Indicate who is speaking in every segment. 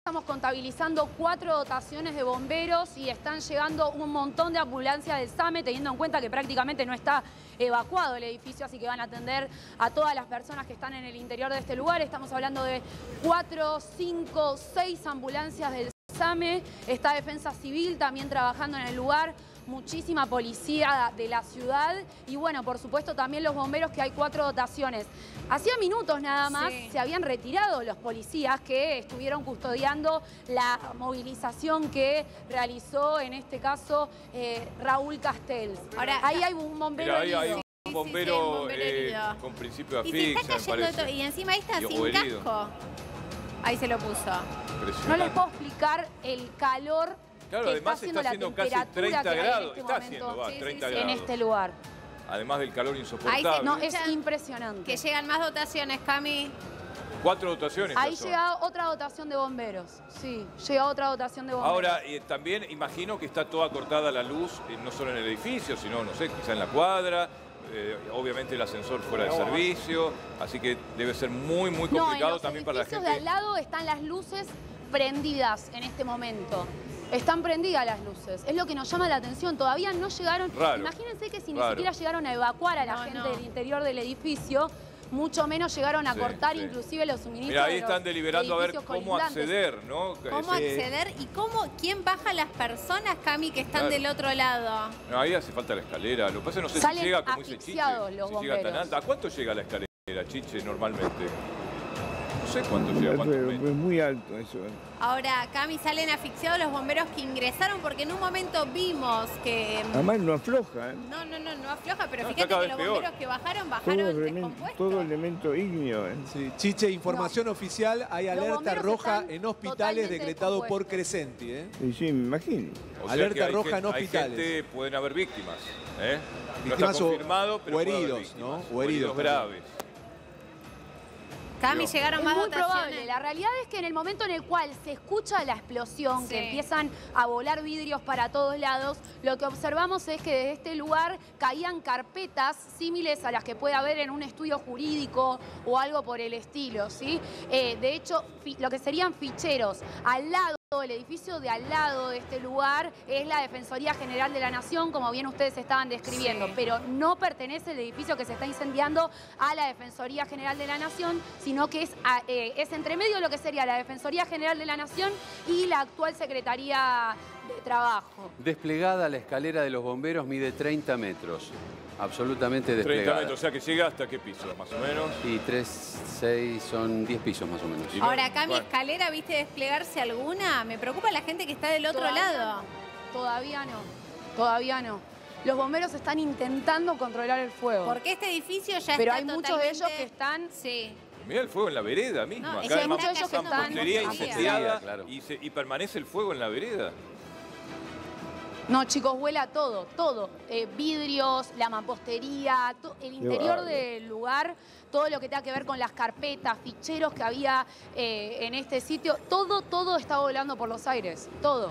Speaker 1: Estamos contabilizando 4 dotaciones de bomberos y están llegando un montón de ambulancias del SAME, teniendo en cuenta que prácticamente no está evacuado el edificio, así que van a atender a todas las personas que están en el interior de este lugar. Estamos hablando de 4, 5, 6 ambulancias del SAME, está Defensa Civil también trabajando en el lugar, muchísima policía de la ciudad y bueno, por supuesto también los bomberos, que hay 4 dotaciones. Hacía minutos nada más se habían retirado los policías que estuvieron custodiando la movilización que realizó en este caso Raúl Castells. Ahora, ahí hay un bombero
Speaker 2: herido. Hay un bombero, con principio de asfixia, me parece.
Speaker 3: Y encima ahí está sin casco. Ahí se lo puso.
Speaker 1: No les puedo explicar el calor.
Speaker 2: Claro,
Speaker 1: que
Speaker 2: además está haciendo casi 30 grados. Está haciendo, 30 grados.
Speaker 1: En este lugar.
Speaker 2: Además del calor insoportable.
Speaker 1: No, es impresionante.
Speaker 3: Que llegan más dotaciones, Cami.
Speaker 2: 4 dotaciones.
Speaker 1: Ahí llega otra dotación de bomberos. Sí, llega otra dotación de bomberos.
Speaker 2: Ahora, también imagino que está toda cortada la luz, no solo en el edificio, sino, no sé, quizá en la cuadra. Obviamente el ascensor fuera de servicio. Así que debe ser muy complicado también para la gente.
Speaker 1: De al lado están las luces prendidas en este momento. Están prendidas las luces. Es lo que nos llama la atención. Todavía no llegaron.
Speaker 2: Raro.
Speaker 1: Imagínense que si ni siquiera llegaron a evacuar a la gente del interior del edificio, mucho menos llegaron a cortar inclusive los suministros.
Speaker 2: Mira, ahí están deliberando a ver cómo acceder, ¿no?
Speaker 3: ¿Cómo acceder y quién baja a las personas, Cami, que están del otro lado?
Speaker 2: No, ahí hace falta la escalera. Lo que pasa es que no sé si llega, como dice Chiche, si llega tan alta. ¿A cuánto llega la escalera, Chiche, normalmente? No sé cuánto llega,
Speaker 4: Es muy alto eso.
Speaker 3: Ahora, Cami, salen asfixiados los bomberos que ingresaron porque en un momento vimos que...
Speaker 4: Además no afloja, ¿eh?
Speaker 3: No afloja, pero fíjate que los bomberos que bajaron descompuestos.
Speaker 4: Todo elemento ígneo, ¿eh?
Speaker 5: Sí, Chiche, información oficial, hay alerta roja en hospitales decretado por Crescenti, ¿eh?
Speaker 4: Sí, me imagino.
Speaker 2: O sea
Speaker 5: alerta
Speaker 2: que
Speaker 5: roja en hospitales.
Speaker 2: Gente, pueden haber víctimas, ¿eh? No
Speaker 5: Víctimas
Speaker 2: está confirmado, pero
Speaker 5: o heridos,
Speaker 2: ¿no?
Speaker 5: O heridos
Speaker 2: graves.
Speaker 3: Cami, llegaron más dotaciones.
Speaker 1: Muy probable. La realidad es que en el momento en el cual se escucha la explosión, que empiezan a volar vidrios para todos lados, lo que observamos es que desde este lugar caían carpetas símiles a las que puede haber en un estudio jurídico o algo por el estilo, ¿sí? De hecho, lo que serían ficheros al lado. El edificio de al lado de este lugar es la Defensoría General de la Nación, como bien ustedes estaban describiendo, pero no pertenece el edificio que se está incendiando a la Defensoría General de la Nación, sino que es entre medio de lo que sería la Defensoría General de la Nación y la actual Secretaría de Trabajo.
Speaker 6: Desplegada la escalera de los bomberos mide 30 metros. Absolutamente desplegada.
Speaker 2: 30 metros, o sea que llega hasta qué piso, más o menos.
Speaker 6: Y 3, 6, son 10 pisos más o menos.
Speaker 3: Ahora, Cami, ¿escalera viste desplegarse alguna? Me preocupa la gente que está del otro lado.
Speaker 1: Todavía no. Los bomberos están intentando controlar el fuego.
Speaker 3: Porque este edificio ya
Speaker 1: pero
Speaker 3: está
Speaker 1: hay muchos de ellos que están...
Speaker 2: Mirá el fuego en la vereda misma.
Speaker 3: No,
Speaker 2: acá
Speaker 1: hay muchos de ellos que están...
Speaker 2: mampostería incendiada y permanece el fuego en la vereda.
Speaker 1: No, chicos, vuela todo. Vidrios, la mampostería, el interior del lugar, todo lo que tenga que ver con las carpetas, ficheros que había en este sitio, todo está volando por los aires, todo.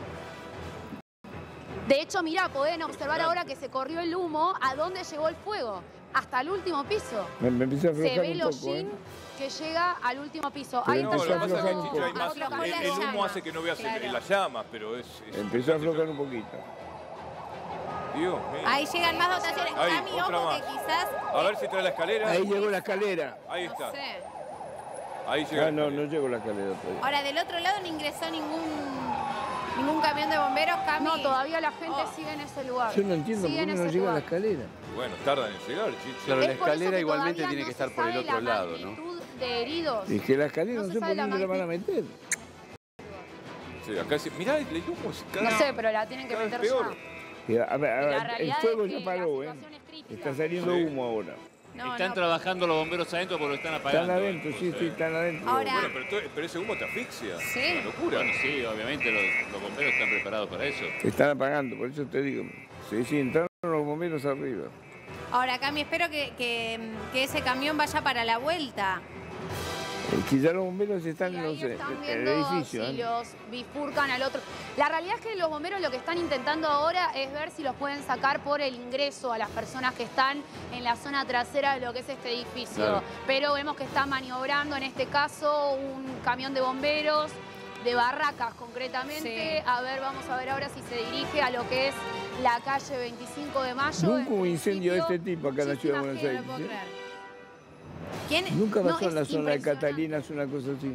Speaker 1: De hecho, mirá, pueden observar ahora que se corrió el humo, a dónde llegó el fuego, hasta el último piso.
Speaker 4: Me empecé a aflojar
Speaker 1: se ve
Speaker 4: un
Speaker 1: el
Speaker 4: poco,
Speaker 1: hollín que llega al último piso.
Speaker 4: Pero
Speaker 1: Ahí
Speaker 2: no, lo que pasa es que
Speaker 4: poco.
Speaker 2: hay más, el humo hace que no veas las llamas, pero es
Speaker 4: empezó a aflojar un poquito.
Speaker 2: Dios mío.
Speaker 3: Ahí llegan más dotaciones.
Speaker 2: Ahí,
Speaker 3: Cami,
Speaker 2: otra
Speaker 3: ojo
Speaker 2: más.
Speaker 3: que quizás...
Speaker 2: A ver si trae la escalera.
Speaker 4: Ahí llegó la escalera.
Speaker 2: Ahí está.
Speaker 3: No sé.
Speaker 2: Ahí llega.
Speaker 4: No llegó la escalera todavía.
Speaker 3: Ahora, del otro lado no ingresó ningún camión de bomberos, Cami.
Speaker 1: No, todavía la gente sigue en ese lugar.
Speaker 4: Yo no entiendo por qué no llega la escalera.
Speaker 2: Bueno, tardan en llegar, Chiche.
Speaker 6: Claro, la escalera igualmente tiene que estar por el otro lado, ¿no?
Speaker 1: De heridos.
Speaker 4: Y que la escalera no sé por
Speaker 1: sabe
Speaker 4: dónde la van a meter.
Speaker 2: Sí, acá mirá, el humo
Speaker 1: No sé, pero la tienen que meter
Speaker 2: peor.
Speaker 1: ya.
Speaker 4: A ver, el fuego ya paró,
Speaker 1: la situación es crítica.
Speaker 4: Está saliendo humo ahora.
Speaker 7: Están trabajando los bomberos adentro porque lo están apagando.
Speaker 4: Están adentro, sí, están adentro.
Speaker 3: Ahora,
Speaker 2: Bueno, pero ese humo te asfixia.
Speaker 3: Sí.
Speaker 2: Es una locura.
Speaker 7: Bueno, sí, obviamente los bomberos están preparados para eso.
Speaker 4: Están apagando, por eso te digo. Sí, entraron los bomberos arriba.
Speaker 3: ahora, Cami, espero que ese camión vaya para la vuelta.
Speaker 4: Quizá los bomberos están en el
Speaker 1: viendo
Speaker 4: edificio.
Speaker 1: si los bifurcan al otro. La realidad es que los bomberos lo que están intentando ahora es ver si los pueden sacar por el ingreso a las personas que están en la zona trasera de lo que es este edificio.
Speaker 6: Claro.
Speaker 1: Pero vemos que está maniobrando en este caso un camión de bomberos de Barracas concretamente.
Speaker 3: Sí.
Speaker 1: A ver, vamos a ver ahora si se dirige a lo que es la calle 25 de Mayo.
Speaker 4: Nunca hubo un incendio de este tipo acá en la ciudad de Buenos Aires.
Speaker 3: No puedo
Speaker 4: ¿sí?
Speaker 3: creer. ¿Quién?
Speaker 4: Nunca pasó
Speaker 1: No,
Speaker 4: en la
Speaker 1: es
Speaker 4: zona de
Speaker 1: impresionante.
Speaker 4: Catalinas una cosa así.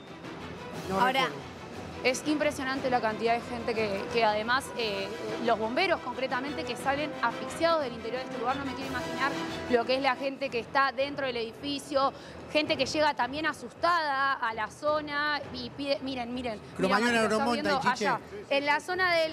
Speaker 5: No
Speaker 3: Ahora,
Speaker 5: recuerdo.
Speaker 1: Es impresionante la cantidad de gente que además, los bomberos concretamente, que salen asfixiados del interior de este lugar. No me quiero imaginar lo que es la gente que está dentro del edificio, gente que llega también asustada a la zona y pide, miren,
Speaker 8: Cromañón
Speaker 1: Mati, lo estás
Speaker 8: Agromonta
Speaker 1: viendo
Speaker 8: y Chiche.
Speaker 1: allá. En la zona de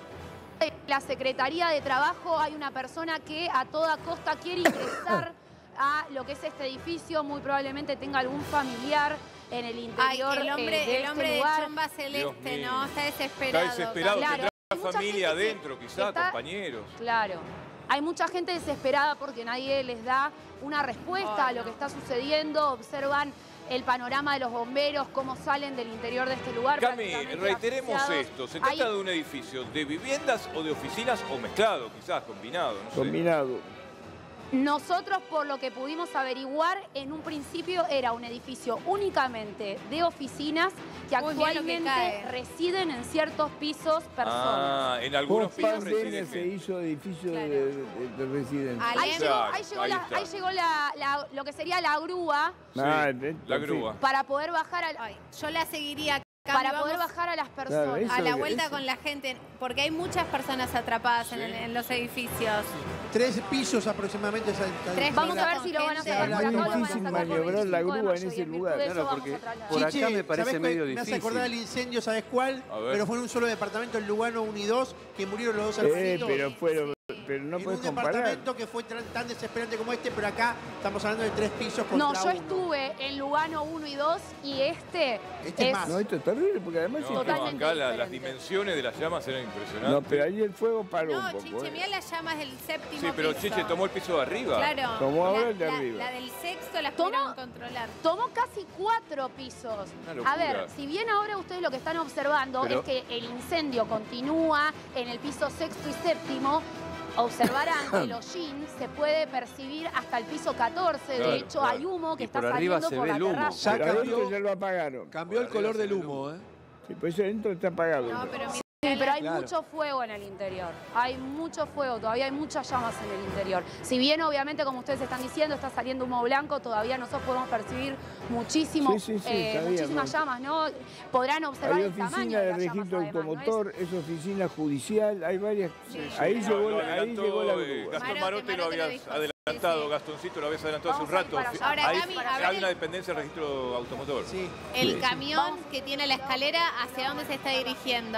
Speaker 1: la Secretaría de Trabajo hay una persona que a toda costa quiere ingresar a lo que es este edificio, muy probablemente tenga algún familiar en el
Speaker 3: ay,
Speaker 1: interior
Speaker 3: el hombre
Speaker 1: este lugar.
Speaker 3: de chomba celeste,
Speaker 2: Dios
Speaker 3: ¿no?
Speaker 2: mío.
Speaker 3: Está desesperado.
Speaker 2: Está desesperado,
Speaker 1: Claro.
Speaker 2: tendrá
Speaker 1: Hay mucha
Speaker 2: familia
Speaker 1: gente que
Speaker 2: adentro, quizá,
Speaker 1: está-
Speaker 2: compañeros.
Speaker 1: Claro. Hay mucha gente desesperada porque nadie les da una respuesta
Speaker 3: Ay,
Speaker 1: a lo
Speaker 3: no.
Speaker 1: que está sucediendo. Observan el panorama de los bomberos, cómo salen del interior de este lugar.
Speaker 2: Cami,
Speaker 1: prácticamente
Speaker 2: reiteremos
Speaker 1: asfixiados.
Speaker 2: esto. ¿Se
Speaker 1: Hay-
Speaker 2: trata de un edificio de viviendas o de oficinas o mezclado, quizás, combinado? No sé.
Speaker 4: Combinado.
Speaker 1: Nosotros, por lo que pudimos averiguar, en un principio era un edificio únicamente de oficinas que
Speaker 3: Uy, mira lo que
Speaker 1: actualmente
Speaker 3: cae.
Speaker 1: residen en ciertos pisos personas.
Speaker 2: Ah, en algunos
Speaker 4: Post
Speaker 2: pisos
Speaker 4: pandemia
Speaker 2: residen
Speaker 4: se
Speaker 2: gente.
Speaker 4: hizo edificio
Speaker 3: Claro.
Speaker 4: de residencia.
Speaker 3: Ahí
Speaker 1: Ahí
Speaker 3: es-
Speaker 1: llegó,
Speaker 2: Exacto, ahí está.
Speaker 1: ahí llegó lo que sería la grúa
Speaker 2: Sí,
Speaker 4: Ah,
Speaker 2: la grúa.
Speaker 1: para poder bajar
Speaker 3: Ay, yo la seguiría.
Speaker 1: para
Speaker 3: Cami,
Speaker 1: poder
Speaker 3: vamos
Speaker 1: bajar a las
Speaker 4: Claro,
Speaker 1: personas.
Speaker 4: eso-
Speaker 3: a la vuelta
Speaker 4: eso.
Speaker 3: con la gente, porque hay muchas personas atrapadas
Speaker 2: Sí.
Speaker 3: en los edificios.
Speaker 8: 3 pisos aproximadamente.
Speaker 3: Tres
Speaker 1: Vamos a
Speaker 3: pisos
Speaker 1: ver
Speaker 3: con
Speaker 1: si lo van a
Speaker 3: gente.
Speaker 1: sacar por acá o lo van a
Speaker 4: difícil
Speaker 1: sacar por
Speaker 4: maniobrar la
Speaker 1: 25 de
Speaker 4: grúa en
Speaker 1: mayo,
Speaker 4: ese
Speaker 1: y en virtud
Speaker 4: lugar.
Speaker 1: de eso
Speaker 6: Claro,
Speaker 1: vamos
Speaker 6: porque
Speaker 1: a trasladar.
Speaker 6: por acá me parece
Speaker 8: ¿sabés
Speaker 6: medio
Speaker 8: cuál? Me hace
Speaker 6: difícil.
Speaker 8: acordar el incendio, ¿sabes cuál?
Speaker 2: A ver.
Speaker 8: Pero fue en un solo departamento, en Lugano 1 y 2, que murieron los dos hermanitos.
Speaker 4: Pero no
Speaker 8: en
Speaker 4: puedes
Speaker 8: un
Speaker 4: comparar.
Speaker 8: departamento que fue tan desesperante como este, pero acá estamos hablando de 3 pisos contra
Speaker 1: No, yo
Speaker 8: uno.
Speaker 1: estuve en Lugano 1 y 2 y este
Speaker 8: Este es más.
Speaker 4: No, esto es terrible porque además...
Speaker 2: No,
Speaker 4: es-
Speaker 2: no,
Speaker 1: Totalmente
Speaker 2: acá las
Speaker 1: diferente.
Speaker 2: dimensiones de las llamas eran impresionantes.
Speaker 4: No, pero ahí el fuego paró
Speaker 3: No,
Speaker 4: un poco.
Speaker 3: Chiche, mirá las llamas del séptimo
Speaker 2: Sí, pero
Speaker 3: piso.
Speaker 2: Chiche tomó el piso de arriba.
Speaker 3: Claro.
Speaker 4: Tomó ahora
Speaker 3: La-
Speaker 4: el de
Speaker 3: la-
Speaker 4: arriba.
Speaker 3: La del sexto la
Speaker 1: Tomó-
Speaker 3: pudieron controlar.
Speaker 1: tomó casi 4 pisos.
Speaker 2: Una locura.
Speaker 1: A ver, si bien ahora ustedes lo que están observando
Speaker 6: Pero-
Speaker 1: es que el incendio continúa en el piso sexto y séptimo, observarán que el hollín se puede percibir hasta el piso 14.
Speaker 2: Claro,
Speaker 1: De hecho,
Speaker 2: claro.
Speaker 1: hay humo que
Speaker 6: Y
Speaker 1: está
Speaker 6: por arriba
Speaker 1: saliendo
Speaker 6: se
Speaker 1: por
Speaker 6: ve
Speaker 1: la
Speaker 6: el humo.
Speaker 1: terraza.
Speaker 5: Ya
Speaker 4: Pero adentro
Speaker 5: cambió,
Speaker 4: ya lo apagaron.
Speaker 5: cambió el color del humo, ¿eh?
Speaker 4: Sí, por eso adentro está apagado.
Speaker 3: No, pero mira,
Speaker 1: Sí, pero hay
Speaker 5: Claro.
Speaker 1: mucho fuego en el interior. Hay mucho fuego, todavía hay muchas llamas en el interior. Si bien, obviamente, como ustedes están diciendo, está saliendo humo blanco, todavía nosotros podemos percibir muchísimas
Speaker 4: sabíamos.
Speaker 1: llamas, ¿no? Podrán observar
Speaker 4: Hay
Speaker 1: el tamaño
Speaker 4: oficina
Speaker 1: de
Speaker 4: de
Speaker 1: las llamas,
Speaker 4: registro
Speaker 1: además, ¿no es?
Speaker 4: automotor, es oficina judicial, hay varias. Ahí,
Speaker 2: Lo
Speaker 4: llegó, ahí
Speaker 2: adelantó,
Speaker 4: llegó la
Speaker 2: Gastón
Speaker 4: grúa.
Speaker 3: Marote,
Speaker 2: Marote lo
Speaker 3: Marote lo
Speaker 2: habías
Speaker 3: dijo.
Speaker 2: adelantado,
Speaker 3: Sí, sí.
Speaker 2: Gastoncito lo habías adelantado hace un
Speaker 1: Vamos a ir
Speaker 2: rato.
Speaker 1: para allá.
Speaker 3: Ahora,
Speaker 2: Ahí
Speaker 3: Cami, a ver
Speaker 2: hay una
Speaker 3: el-
Speaker 2: dependencia de registro automotor.
Speaker 8: Sí.
Speaker 3: el camión que tiene la escalera, ¿hacia dónde se está dirigiendo?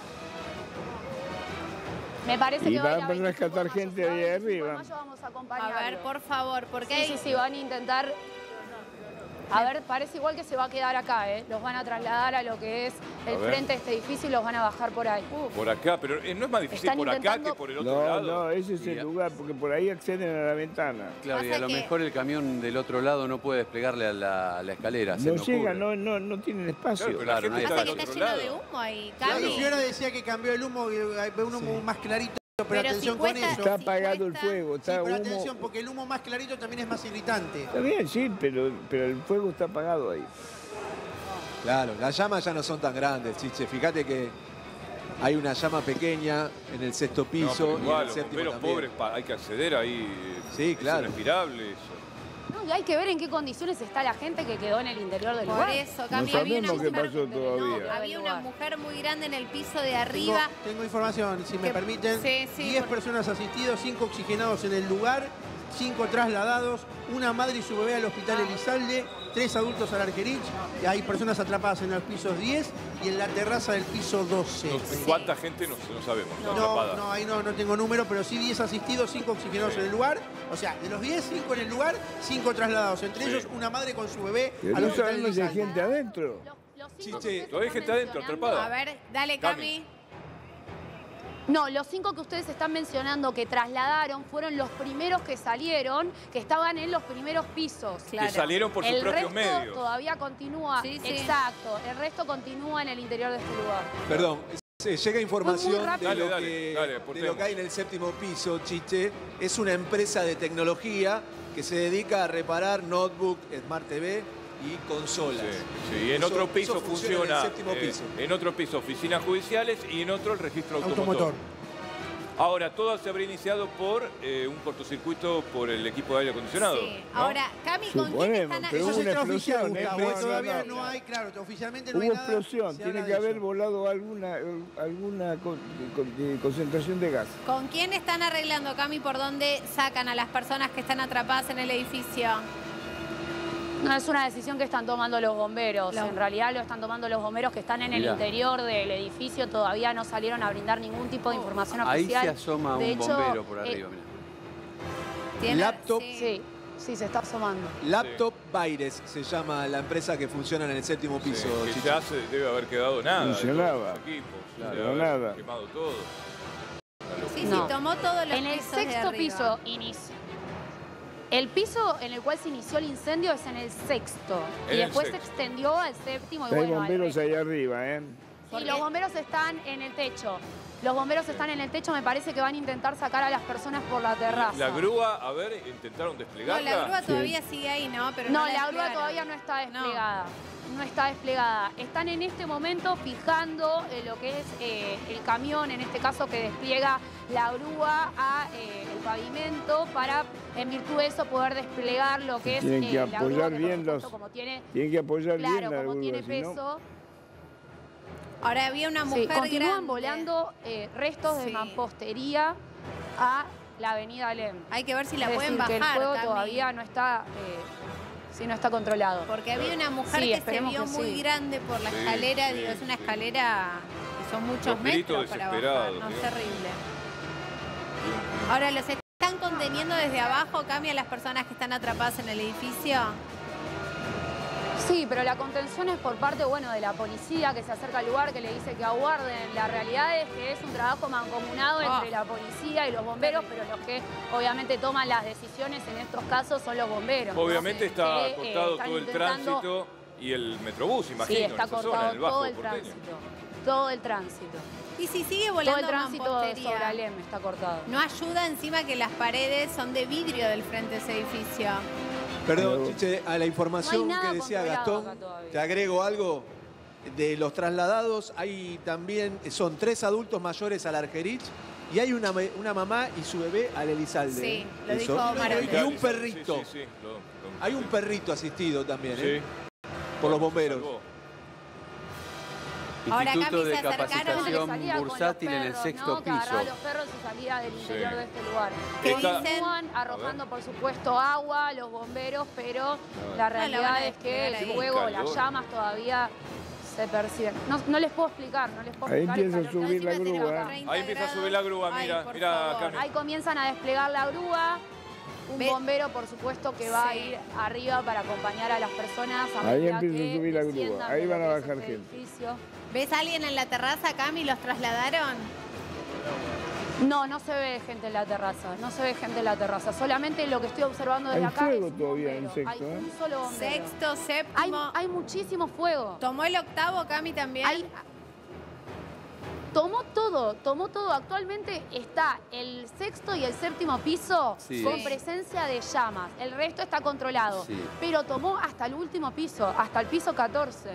Speaker 1: Me parece
Speaker 4: Y
Speaker 1: que va a ir
Speaker 4: van
Speaker 1: a
Speaker 4: a
Speaker 1: 25 de
Speaker 4: rescatar
Speaker 1: mayo.
Speaker 4: gente
Speaker 1: Si va a
Speaker 4: ahí
Speaker 1: 25 de
Speaker 4: arriba.
Speaker 1: mayo, vamos a
Speaker 3: A
Speaker 1: acompañarlo.
Speaker 3: ver, por favor, porque
Speaker 1: Sí, sí, sí, van a intentar... A ver, parece igual que se va a quedar acá, ¿eh? Los van a trasladar a lo que es el
Speaker 2: A ver.
Speaker 1: frente de este edificio y los van a bajar por ahí.
Speaker 2: Por acá, pero no es más difícil
Speaker 1: Están
Speaker 2: por acá
Speaker 1: intentando-
Speaker 2: que por el otro
Speaker 4: No,
Speaker 2: lado.
Speaker 4: no, ese es el
Speaker 6: Ya.
Speaker 4: lugar, porque por ahí acceden a la ventana.
Speaker 6: Claro, y
Speaker 3: Pasa
Speaker 6: a lo
Speaker 3: que-
Speaker 6: mejor el camión del otro lado no puede desplegarle a la escalera. se
Speaker 4: No
Speaker 6: me
Speaker 4: llega,
Speaker 6: ocurre.
Speaker 4: no tienen espacio.
Speaker 2: Claro, pero la
Speaker 6: Claro,
Speaker 2: gente
Speaker 6: no hay
Speaker 2: está
Speaker 3: Pasa
Speaker 2: del
Speaker 3: que está
Speaker 2: otro
Speaker 3: lleno
Speaker 2: lado.
Speaker 3: de humo ahí,
Speaker 8: Claro,
Speaker 3: Cami.
Speaker 8: Fiora decía que cambió el humo, que ve un humo más clarito, pero,
Speaker 3: Pero si
Speaker 8: atención con
Speaker 3: cuesta-
Speaker 8: eso.
Speaker 4: Está
Speaker 3: si
Speaker 4: apagado el
Speaker 3: cuesta-
Speaker 4: fuego,
Speaker 8: Sí,
Speaker 4: está
Speaker 8: pero
Speaker 4: humo.
Speaker 8: atención, porque el humo más clarito también es más irritante.
Speaker 4: Está bien, sí, pero el fuego está apagado ahí.
Speaker 5: Claro, las llamas ya no son tan grandes, Chiche. Fíjate que hay una llama pequeña en el sexto
Speaker 2: No,
Speaker 5: piso
Speaker 2: pero
Speaker 5: y en
Speaker 2: igual,
Speaker 5: el
Speaker 2: los
Speaker 5: séptimo
Speaker 2: bomberos
Speaker 5: también.
Speaker 2: pobres, hay que acceder ahí.
Speaker 5: Sí,
Speaker 2: es
Speaker 5: claro.
Speaker 2: irrespirable eso.
Speaker 1: No, y hay que ver en qué condiciones está la gente que quedó en el interior del
Speaker 3: Por
Speaker 1: lugar.
Speaker 3: eso, Cami,
Speaker 4: No
Speaker 3: había una
Speaker 4: sabemos qué
Speaker 3: mujer,
Speaker 4: pasó todavía.
Speaker 3: no, había una mujer muy grande en el piso de
Speaker 8: Tengo,
Speaker 3: arriba.
Speaker 8: tengo información, si me
Speaker 3: Que-
Speaker 8: permiten.
Speaker 3: sí, sí,
Speaker 8: 10
Speaker 3: por-
Speaker 8: personas asistidos, 5 oxigenados en el lugar, 5 trasladados, una madre y su bebé al hospital Elizalde, 3 adultos al Argerich, y hay personas atrapadas en los pisos 10 y en la terraza del piso 12.
Speaker 2: No sé ¿Cuánta gente? No sabemos. atrapada.
Speaker 8: No, ahí no tengo número, pero sí 10 asistidos, 5 oxigenados
Speaker 2: Sí.
Speaker 8: en el lugar. O sea, de los 10, 5 en el lugar, 5 trasladados. Entre
Speaker 2: Sí.
Speaker 8: ellos una madre con su bebé
Speaker 4: Pero
Speaker 8: al
Speaker 4: no
Speaker 8: hospital
Speaker 4: sabemos si hay
Speaker 8: Elizalde.
Speaker 4: gente adentro.
Speaker 1: Los cinco
Speaker 5: Chiche,
Speaker 1: que ustedes
Speaker 2: todavía hay
Speaker 1: están
Speaker 2: gente adentro,
Speaker 1: mencionando-
Speaker 2: atrapada.
Speaker 3: A ver, dale, Cami.
Speaker 1: No, los 5 que ustedes están mencionando que trasladaron fueron los primeros que salieron, que estaban en los primeros pisos.
Speaker 3: Claro.
Speaker 2: Que salieron por sus
Speaker 1: El
Speaker 2: propios
Speaker 1: resto
Speaker 2: medios.
Speaker 1: todavía continúa.
Speaker 3: Sí, sí.
Speaker 1: Exacto. El resto continúa en el interior de este lugar.
Speaker 5: Perdón, llega información
Speaker 1: rápido.
Speaker 5: de, lo
Speaker 2: Dale,
Speaker 5: que,
Speaker 2: dale,
Speaker 5: de
Speaker 2: aportemos.
Speaker 5: lo que hay en el séptimo piso, Chiche. Es una empresa de tecnología que se dedica a reparar notebook, Smart TV y consolas.
Speaker 2: Sí, en otro piso funciona,
Speaker 5: en el séptimo piso.
Speaker 2: En otro piso oficinas judiciales y en otro el registro automotor. Ahora, todo se habría iniciado por un cortocircuito por el equipo de aire acondicionado.
Speaker 3: Sí.
Speaker 2: ¿no?
Speaker 3: Ahora, Cami, ¿con quién están
Speaker 8: Eso es extraoficial,
Speaker 4: explosión,
Speaker 8: Gustavo. Todavía no hay, claro, oficialmente no hay
Speaker 4: Hubo
Speaker 8: nada.
Speaker 4: explosión, tiene que haber volado alguna concentración de gas.
Speaker 3: ¿Con quién están arreglando, Cami, por dónde sacan a las personas que están atrapadas en el edificio?
Speaker 1: No, es una decisión que están tomando los bomberos.
Speaker 3: No.
Speaker 1: En realidad lo están tomando los bomberos que están en el interior del edificio. Todavía no salieron a brindar ningún tipo de información oficial.
Speaker 6: Ahí se asoma
Speaker 1: De
Speaker 6: un
Speaker 1: hecho,
Speaker 6: bombero por arriba, mirá.
Speaker 3: ¿Tiene?
Speaker 5: Laptop.
Speaker 1: Sí, se está asomando.
Speaker 5: Laptop Baires se llama la empresa que funciona en el séptimo piso.
Speaker 2: Que
Speaker 5: Chichi.
Speaker 2: ya se debe haber quedado nada.
Speaker 4: Funcionaba.
Speaker 2: De todos los equipos.
Speaker 4: Claro,
Speaker 2: Debe haber
Speaker 4: nada.
Speaker 2: quemado todo.
Speaker 3: Sí,
Speaker 1: No.
Speaker 3: tomó todos los
Speaker 1: En el
Speaker 3: pisos de
Speaker 1: sexto
Speaker 3: arriba.
Speaker 1: piso inició. El piso en el cual se inició el incendio es en el sexto.
Speaker 2: En
Speaker 1: Y
Speaker 2: el
Speaker 1: después
Speaker 2: sexto.
Speaker 1: se extendió al séptimo y
Speaker 4: Hay
Speaker 1: bueno, al
Speaker 4: bomberos
Speaker 1: resto.
Speaker 4: ahí arriba, ¿eh?
Speaker 1: Y los bomberos están en el techo. Los bomberos están en el techo, me parece que van a intentar sacar a las personas por la terraza.
Speaker 2: La grúa, a ver, intentaron
Speaker 3: No,
Speaker 2: desplegarla.
Speaker 3: la grúa todavía sigue ahí, ¿no? Pero
Speaker 1: No,
Speaker 3: la
Speaker 1: la grúa
Speaker 3: desplegaron.
Speaker 1: todavía no está desplegada. No está desplegada. Están en este momento fijando lo que es el camión, en este caso que despliega la grúa a el pavimento para, en virtud de eso, poder desplegar lo que es
Speaker 4: Tienen que
Speaker 1: la grúa,
Speaker 4: apoyar
Speaker 1: que, por
Speaker 4: bien
Speaker 1: supuesto,
Speaker 4: los-
Speaker 1: como tiene,
Speaker 4: Tienen que apoyar bien
Speaker 1: claro,
Speaker 4: la
Speaker 1: como
Speaker 4: grúa,
Speaker 1: tiene
Speaker 4: si no-
Speaker 1: peso.
Speaker 3: Ahora había una
Speaker 1: Sí,
Speaker 3: mujer
Speaker 1: continúan
Speaker 3: grande.
Speaker 1: volando restos de
Speaker 3: Sí.
Speaker 1: mampostería a la avenida Alem.
Speaker 3: Hay que ver si la
Speaker 1: Es
Speaker 3: pueden
Speaker 1: decir,
Speaker 3: bajar,
Speaker 1: que el fuego
Speaker 3: Cami.
Speaker 1: todavía no está, no está controlado.
Speaker 3: Porque había una mujer
Speaker 1: Sí,
Speaker 3: que se
Speaker 1: esperemos
Speaker 3: vio
Speaker 1: que
Speaker 3: muy
Speaker 1: sí.
Speaker 3: grande por la
Speaker 2: Sí,
Speaker 3: escalera.
Speaker 2: sí,
Speaker 3: Digo, es una
Speaker 2: sí.
Speaker 3: escalera que son muchos
Speaker 2: Los gritos
Speaker 3: metros para bajar.
Speaker 2: desesperados,
Speaker 3: No, es
Speaker 2: digamos.
Speaker 3: terrible. Ahora, ¿los están conteniendo desde abajo, Cami, a las personas que están atrapadas en el edificio?
Speaker 1: Sí, pero la contención es por parte, bueno, de la policía que se acerca al lugar, que le dice que aguarden. La realidad es que es un trabajo mancomunado entre la policía y los bomberos, pero los que obviamente toman las decisiones en estos casos son los bomberos, ¿no?
Speaker 2: Obviamente está
Speaker 1: Que,
Speaker 2: cortado
Speaker 1: están
Speaker 2: todo el
Speaker 1: intentando-
Speaker 2: tránsito y el metrobús, imagino,
Speaker 1: Sí,
Speaker 2: en
Speaker 1: está
Speaker 2: esa zona,
Speaker 1: cortado
Speaker 2: en el Bajo
Speaker 1: todo el
Speaker 2: porteño.
Speaker 1: tránsito. Todo el tránsito.
Speaker 3: Y si sigue
Speaker 1: Todo
Speaker 3: volando
Speaker 1: el tránsito
Speaker 3: mampostería,
Speaker 1: sobre Alem está cortado.
Speaker 3: no ayuda encima que las paredes son de vidrio del frente de ese edificio.
Speaker 5: Perdón, Chiche, a la información
Speaker 1: No hay nada
Speaker 5: que decía
Speaker 1: controlado
Speaker 5: Gastón,
Speaker 1: acá todavía.
Speaker 5: te agrego algo. De los trasladados, hay también, son 3 adultos mayores al Argerich y hay una mamá y su bebé al Elizalde.
Speaker 3: Sí, lo
Speaker 5: Eso.
Speaker 3: dijo Marote.
Speaker 5: Y un perrito.
Speaker 2: Sí, sí, sí,
Speaker 5: Hay un perrito asistido también,
Speaker 2: Sí.
Speaker 5: por los bomberos.
Speaker 2: Salvó.
Speaker 3: Ahora,
Speaker 6: Instituto
Speaker 3: Cami,
Speaker 6: de
Speaker 3: se acercaron-
Speaker 1: Que
Speaker 6: Capacitación
Speaker 1: salía con los
Speaker 6: bursátil en el
Speaker 1: perros,
Speaker 6: sexto
Speaker 1: ¿no? Que agarraba
Speaker 6: piso.
Speaker 1: los perros y salía del interior
Speaker 2: Sí.
Speaker 1: de este lugar.
Speaker 3: ¿Qué
Speaker 2: Está-
Speaker 3: dicen?
Speaker 1: Continúan arrojando, por supuesto, agua, los bomberos, pero la
Speaker 3: la
Speaker 1: realidad
Speaker 3: van a
Speaker 1: es que
Speaker 3: desplegar
Speaker 1: el
Speaker 3: ahí.
Speaker 1: fuego,
Speaker 2: Calor.
Speaker 1: las llamas todavía se perciben. No les puedo explicar, no les puedo
Speaker 4: Ahí
Speaker 1: explicar. el
Speaker 4: empieza a
Speaker 1: calor que
Speaker 4: subir la
Speaker 1: hace.
Speaker 3: Encima tenemos
Speaker 4: grúa.
Speaker 3: 30
Speaker 2: Ahí empieza a subir la
Speaker 3: grados.
Speaker 2: grúa,
Speaker 3: Ay,
Speaker 2: mira,
Speaker 3: por
Speaker 2: mira,
Speaker 3: favor.
Speaker 2: Cami.
Speaker 1: Ahí comienzan a desplegar la grúa. Un
Speaker 3: Ve-
Speaker 1: bombero, por supuesto, que va a
Speaker 3: Sí.
Speaker 1: ir arriba para acompañar a las personas. A
Speaker 4: Ahí
Speaker 1: medida
Speaker 4: empieza a
Speaker 1: que
Speaker 4: subir la grúa.
Speaker 1: desciendan
Speaker 4: Ahí
Speaker 1: de
Speaker 4: van
Speaker 1: lo
Speaker 4: a
Speaker 1: que es
Speaker 4: bajar
Speaker 1: este
Speaker 4: gente.
Speaker 1: edificio.
Speaker 3: ¿Ves a alguien en la terraza, Cami? ¿Los trasladaron?
Speaker 1: No se ve gente en la terraza, no se ve gente en la terraza. Solamente lo que estoy observando desde
Speaker 4: Hay
Speaker 1: acá
Speaker 4: fuego
Speaker 1: es un
Speaker 4: todavía en
Speaker 1: bombero.
Speaker 4: sexto,
Speaker 1: Hay
Speaker 4: ¿eh?
Speaker 1: un solo bombero.
Speaker 3: Sexto, séptimo.
Speaker 1: Hay muchísimo fuego.
Speaker 3: ¿Tomó el octavo, Cami, también?
Speaker 1: Tomó todo. Actualmente está el sexto y el séptimo piso
Speaker 6: Sí.
Speaker 1: con
Speaker 3: Sí.
Speaker 1: presencia de llamas. El resto está controlado.
Speaker 6: Sí.
Speaker 1: Pero tomó hasta el último piso, hasta el piso 14.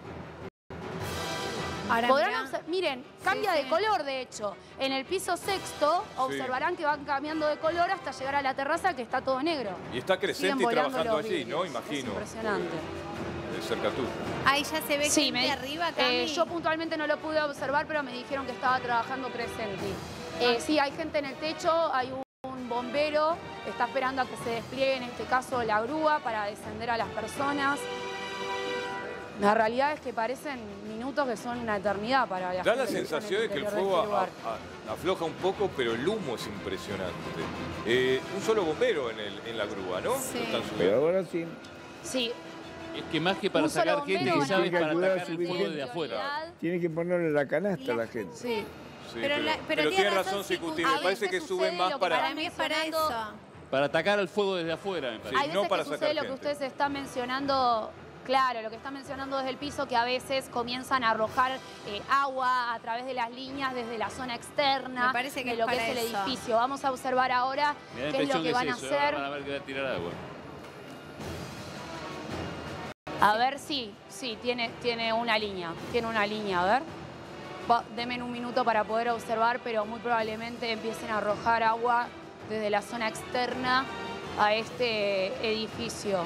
Speaker 3: Ahora,
Speaker 1: Podrán
Speaker 3: mirá.
Speaker 1: miren, cambia
Speaker 3: Sí,
Speaker 1: de
Speaker 3: sí.
Speaker 1: color, de hecho. En el piso sexto observarán que van cambiando de color hasta llegar a la terraza, que está todo negro.
Speaker 2: Y está
Speaker 1: Siguen
Speaker 2: Crescenti
Speaker 1: volando
Speaker 2: trabajando
Speaker 1: los
Speaker 2: allí, ¿no?
Speaker 1: vidrios. Es
Speaker 2: Imagino.
Speaker 1: impresionante.
Speaker 2: De cerca tuyo.
Speaker 3: Ahí ya se ve
Speaker 1: Sí,
Speaker 3: gente arriba, Cami.
Speaker 1: yo puntualmente no lo pude observar, pero me dijeron que estaba trabajando Crescenti. Sí, hay gente en el techo, hay un bombero, está esperando a que se despliegue, en este caso, la grúa para descender a las personas. La realidad es que parecen minutos que son una eternidad para la
Speaker 2: Da
Speaker 1: gente
Speaker 2: la
Speaker 1: que está en
Speaker 2: sensación de que el
Speaker 1: interior
Speaker 2: fuego
Speaker 1: este lugar.
Speaker 2: afloja un poco, pero el humo es impresionante. Un solo bombero en la grúa, ¿no?
Speaker 3: Sí.
Speaker 2: Lo están
Speaker 4: Pero
Speaker 2: subiendo.
Speaker 4: ahora sí.
Speaker 1: Sí,
Speaker 7: Es que más que para
Speaker 1: Un solo
Speaker 7: sacar gente,
Speaker 1: bombero
Speaker 7: quizás es
Speaker 4: van a-
Speaker 7: para
Speaker 4: ayudar a
Speaker 7: atacar el
Speaker 4: subir
Speaker 7: fuego
Speaker 4: gente.
Speaker 7: desde afuera.
Speaker 4: Tiene que ponerle la canasta a la gente.
Speaker 1: sí.
Speaker 2: Sí,
Speaker 3: Pero la- pero
Speaker 2: tiene
Speaker 3: tiene
Speaker 2: razón
Speaker 3: razón,
Speaker 2: Sicuti,
Speaker 3: Sicuti.
Speaker 2: me
Speaker 3: A
Speaker 2: parece
Speaker 1: veces
Speaker 2: que suben
Speaker 1: sucede
Speaker 2: más
Speaker 1: lo que
Speaker 2: para...
Speaker 3: Para mí es para eso.
Speaker 7: Para atacar al fuego desde afuera, me parece.
Speaker 1: Hay
Speaker 2: no
Speaker 1: veces
Speaker 2: para
Speaker 1: que
Speaker 2: sacar
Speaker 1: sucede lo que
Speaker 2: gente.
Speaker 1: ustedes están mencionando, claro, lo que están mencionando desde el piso, que a veces comienzan a arrojar agua a través de las líneas desde la zona externa
Speaker 3: Me parece que
Speaker 1: de
Speaker 3: es
Speaker 1: lo que
Speaker 3: para
Speaker 1: es el
Speaker 3: eso.
Speaker 1: edificio. Vamos a observar ahora
Speaker 7: Me da la
Speaker 1: qué es lo
Speaker 7: impresión
Speaker 1: que
Speaker 7: que
Speaker 1: van a
Speaker 7: es eso,
Speaker 1: hacer.
Speaker 7: van a ver que va a tirar agua.
Speaker 1: A ver, sí, tiene una línea. Tiene una línea, a ver. Denme un minuto para poder observar, pero muy probablemente empiecen a arrojar agua desde la zona externa a este edificio.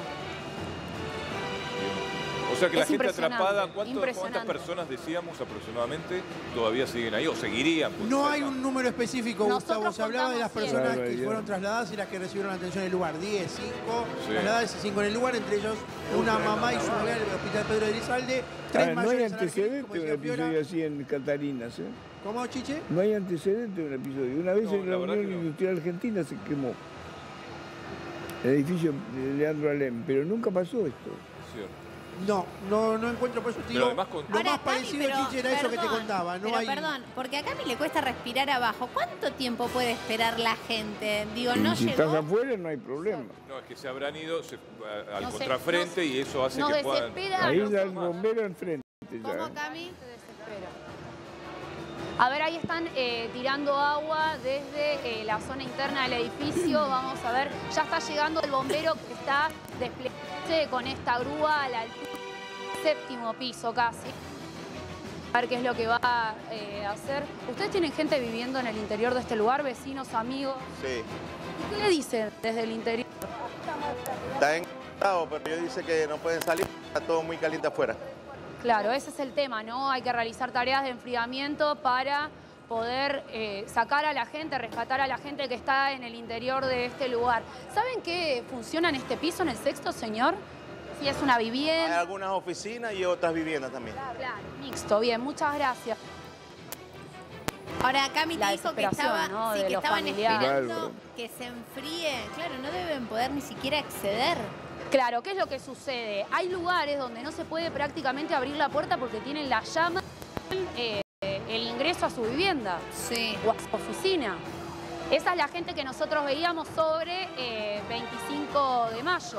Speaker 2: O sea que la gente
Speaker 1: impresionante,
Speaker 2: atrapada, ¿cuántas
Speaker 1: impresionante.
Speaker 2: personas decíamos aproximadamente todavía siguen ahí o seguirían?
Speaker 8: No hay un número específico,
Speaker 1: Nosotros
Speaker 8: Gustavo. Se hablaba de las
Speaker 1: contamos
Speaker 8: personas
Speaker 4: siete.
Speaker 8: que fueron trasladadas y las que recibieron atención en el lugar. 10, 5
Speaker 2: Sí.
Speaker 8: trasladadas y 5 en el lugar, entre ellos una mamá y su bebé al Hospital Pedro de Elizalde. 3
Speaker 4: No hay
Speaker 8: mayores al
Speaker 4: antecedente
Speaker 8: Argerich, como
Speaker 4: de un
Speaker 8: decía Fiora.
Speaker 4: episodio así en Catarinas, ¿eh?
Speaker 8: ¿Cómo, Chiche?
Speaker 4: No hay antecedente de un episodio. Una vez
Speaker 2: No,
Speaker 4: en
Speaker 2: la
Speaker 4: la
Speaker 2: verdad
Speaker 4: Unión
Speaker 2: que no.
Speaker 4: Industrial Argentina se quemó el edificio de Leandro Alem, pero nunca pasó esto.
Speaker 2: Cierto.
Speaker 8: No encuentro, por eso te
Speaker 2: Pero
Speaker 8: digo,
Speaker 2: además con-
Speaker 8: lo
Speaker 3: Ahora,
Speaker 8: más
Speaker 3: Cami,
Speaker 8: parecido,
Speaker 3: pero,
Speaker 8: Chiche, era eso que te
Speaker 3: perdón,
Speaker 8: contaba. No
Speaker 3: pero
Speaker 8: hay...
Speaker 3: perdón, porque acá a mí le cuesta respirar abajo. ¿Cuánto tiempo puede esperar la gente? Digo,
Speaker 4: Y
Speaker 3: no
Speaker 4: si estás
Speaker 3: llegó.
Speaker 4: afuera no hay problema.
Speaker 2: No, es que se habrán ido al
Speaker 1: No sé,
Speaker 2: contrafrente y eso hace
Speaker 1: Nos
Speaker 2: que puedan...
Speaker 1: desespera.
Speaker 4: Ahí
Speaker 1: nos-
Speaker 4: da el bombero enfrente ya.
Speaker 3: ¿Cómo,
Speaker 4: ¿eh?
Speaker 3: Cami?
Speaker 1: Se desespera. A ver, ahí están tirando agua desde la zona interna del edificio. Vamos a ver, ya está llegando el bombero que está desplegándose con esta grúa a la altura del 7º piso casi. A ver qué es lo que va a hacer. ¿Ustedes tienen gente viviendo en el interior de este lugar? ¿Vecinos, amigos?
Speaker 9: Sí,
Speaker 1: ¿Y qué le dicen desde el interior?
Speaker 9: está encantado, pero ellos dicen que no pueden salir, está todo muy caliente afuera.
Speaker 1: Claro, ese es el tema, ¿no? Hay que realizar tareas de enfriamiento para poder sacar a la gente, rescatar a la gente que está en el interior de este lugar. ¿Saben qué funciona en este piso, en el 6º, señor? Si es una
Speaker 9: Hay
Speaker 1: vivienda.
Speaker 9: algunas oficinas y otras viviendas también.
Speaker 1: Claro, mixto, bien, muchas gracias.
Speaker 3: Ahora, Cami te
Speaker 1: La
Speaker 3: dijo que
Speaker 1: desesperación,
Speaker 3: estaba,
Speaker 1: ¿no?
Speaker 3: sí,
Speaker 1: de
Speaker 3: que
Speaker 1: los
Speaker 3: estaban
Speaker 1: familiares.
Speaker 3: esperando
Speaker 4: Bárbaro.
Speaker 3: que se enfríe. Claro, no deben poder ni siquiera acceder.
Speaker 1: Claro, ¿qué es lo que sucede? Hay lugares donde no se puede prácticamente abrir la puerta porque tienen la llama, el ingreso a su vivienda
Speaker 3: Sí.
Speaker 1: o a su oficina. Esa es la gente que nosotros veíamos sobre 25 de mayo.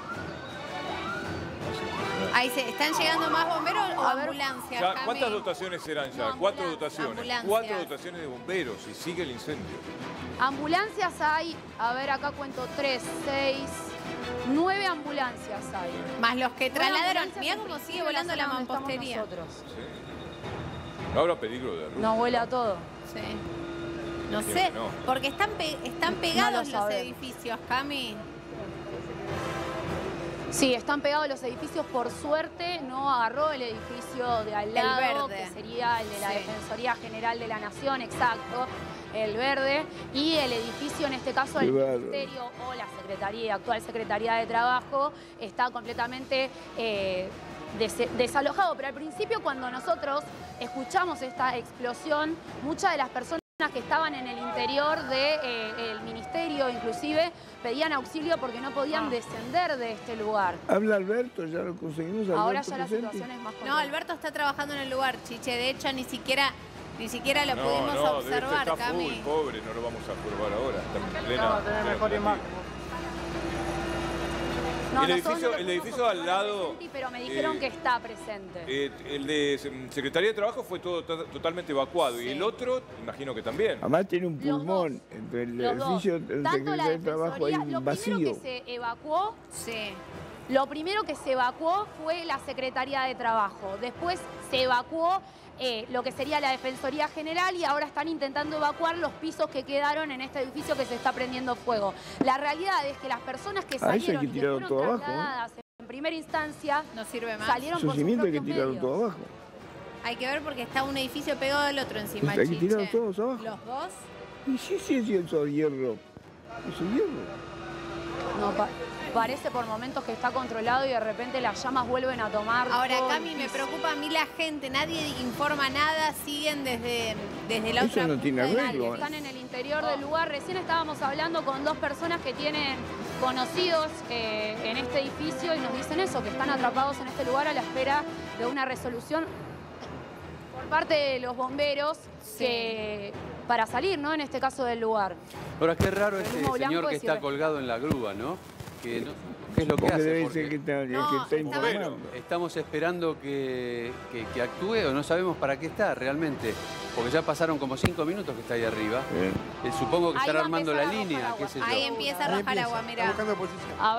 Speaker 3: Ahí están llegando más bomberos o
Speaker 1: A ver.
Speaker 3: ambulancias,
Speaker 2: Ya,
Speaker 3: Cami?
Speaker 2: ¿cuántas dotaciones serán ya?
Speaker 1: No,
Speaker 2: 4
Speaker 1: ambulancias,
Speaker 2: dotaciones.
Speaker 3: ambulancias.
Speaker 2: 4 dotaciones de bomberos y sigue el incendio.
Speaker 1: Ambulancias hay, a ver, acá cuento 3, 6, 9 ambulancias hay.
Speaker 3: Más los que trasladaron.
Speaker 1: Ambulancias
Speaker 3: Mirá
Speaker 1: en
Speaker 3: cómo
Speaker 1: principio
Speaker 3: sigue volando la
Speaker 1: zona donde estamos
Speaker 3: mampostería.
Speaker 1: nosotros.
Speaker 2: Sí. No habrá peligro de ruido.
Speaker 1: No vuela todo.
Speaker 3: Sí. No
Speaker 2: Es que
Speaker 3: sé,
Speaker 2: no.
Speaker 3: porque están pegados los
Speaker 1: sabemos.
Speaker 3: edificios, Cami.
Speaker 1: Sí, están pegados los edificios. Por suerte no agarró el edificio de al lado,
Speaker 3: verde.
Speaker 1: que sería el de la
Speaker 3: Sí.
Speaker 1: Defensoría General de la Nación, exacto, el verde. Y el edificio, en este caso, el
Speaker 4: Qué bárbaro.
Speaker 1: Ministerio o la Secretaría, actual Secretaría de Trabajo, está completamente desalojado. Pero al principio, cuando nosotros escuchamos esta explosión, muchas de las personas que estaban en el interior del ministerio, inclusive, pedían auxilio porque no podían descender de este lugar.
Speaker 4: Habla Alberto, ya lo conseguimos.
Speaker 1: Ahora
Speaker 4: Alberto
Speaker 1: ya la
Speaker 4: presente.
Speaker 1: situación es más
Speaker 3: No,
Speaker 1: controlada.
Speaker 3: Alberto está trabajando en el lugar, Chiche. De hecho, ni siquiera lo
Speaker 2: No,
Speaker 3: pudimos
Speaker 2: no,
Speaker 3: observar,
Speaker 2: está
Speaker 3: Cami.
Speaker 2: full, pobre, no lo vamos a observar ahora. Está en plena, plena
Speaker 1: No,
Speaker 2: el
Speaker 1: nosotros
Speaker 2: edificio-
Speaker 1: no lo
Speaker 2: el
Speaker 1: pudimos
Speaker 2: edificio al
Speaker 1: observar
Speaker 2: lado,
Speaker 1: presente, pero me dijeron
Speaker 2: eh,
Speaker 1: que está presente.
Speaker 2: El de Secretaría de Trabajo fue todo totalmente evacuado y
Speaker 1: Sí.
Speaker 2: el otro, imagino que también.
Speaker 4: Además tiene un
Speaker 1: Los
Speaker 4: pulmón.
Speaker 1: dos.
Speaker 4: Entre el
Speaker 1: Los dos.
Speaker 4: edificio del
Speaker 1: Tanto la
Speaker 4: Secretario de Trabajo hay
Speaker 1: Defensoría,
Speaker 4: un
Speaker 1: lo primero
Speaker 4: vacío.
Speaker 1: que se evacuó,
Speaker 3: Sí.
Speaker 1: lo primero que se evacuó fue la Secretaría de Trabajo. Después se evacuó lo que sería la Defensoría General y ahora están intentando evacuar los pisos que quedaron en este edificio que se está prendiendo fuego. La realidad es que las personas que
Speaker 4: eso hay
Speaker 1: salieron
Speaker 4: que
Speaker 1: y que
Speaker 4: tirarlo
Speaker 1: fueron
Speaker 4: todo abajo, ¿eh?
Speaker 1: trasladadas en primera instancia
Speaker 3: No sirve más.
Speaker 1: salieron
Speaker 4: Esos
Speaker 1: por sus
Speaker 4: cimientos hay que
Speaker 1: propios
Speaker 4: tirarlo
Speaker 1: medios.
Speaker 4: todo abajo.
Speaker 3: Hay que ver porque está un edificio pegado al otro encima,
Speaker 4: Hay que
Speaker 3: Chiche.
Speaker 4: tirarlos todos abajo.
Speaker 3: ¿Los dos?
Speaker 4: Y sí, eso es hierro. Eso es hierro.
Speaker 1: No, parece por momentos que está controlado y de repente las llamas vuelven a tomar.
Speaker 3: Ahora,
Speaker 1: todo el
Speaker 3: Cami, me
Speaker 1: piso.
Speaker 3: preocupa a mí la gente. Nadie informa nada. Siguen desde la
Speaker 4: Eso
Speaker 3: otra
Speaker 4: no
Speaker 3: punta
Speaker 4: tiene
Speaker 3: del
Speaker 4: arreglo,
Speaker 3: área.
Speaker 1: Están en el interior del lugar. Recién estábamos hablando con 2 personas que tienen conocidos en este edificio y nos dicen eso, que están atrapados en este lugar a la espera de una resolución por parte de los bomberos que, para salir, ¿no? En este caso del lugar.
Speaker 6: Ahora, qué raro
Speaker 1: El
Speaker 6: este
Speaker 1: humo blanco
Speaker 6: señor que
Speaker 1: es
Speaker 6: está
Speaker 1: irresponsable.
Speaker 6: colgado en la grúa, ¿no? ¿Qué es lo que
Speaker 4: Porque
Speaker 6: hace?
Speaker 4: debe
Speaker 6: Porque
Speaker 4: ser que está,
Speaker 3: No,
Speaker 4: que está
Speaker 3: estaba-
Speaker 4: informando.
Speaker 6: estamos esperando que actúe o no sabemos para qué está realmente. Porque ya pasaron como 5 minutos que está ahí arriba.
Speaker 4: Bien.
Speaker 6: Supongo que
Speaker 1: Ahí
Speaker 6: estará
Speaker 1: va a
Speaker 6: armando la
Speaker 1: empezar a
Speaker 6: línea,
Speaker 1: arrojar
Speaker 6: qué sé yo.
Speaker 3: Ahí empieza a
Speaker 8: Ahí
Speaker 3: arrojar
Speaker 8: empieza,
Speaker 3: agua,
Speaker 8: está
Speaker 3: mirá.
Speaker 8: buscando posición.
Speaker 1: A ver,